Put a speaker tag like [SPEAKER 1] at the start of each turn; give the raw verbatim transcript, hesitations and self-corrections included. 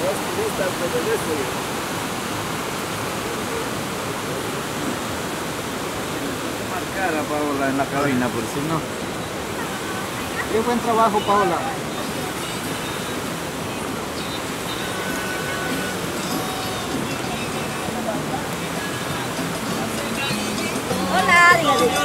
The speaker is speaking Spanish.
[SPEAKER 1] Marcar a Paola en la cabina, por si no. Qué buen trabajo, Paola.
[SPEAKER 2] Hola, dígale.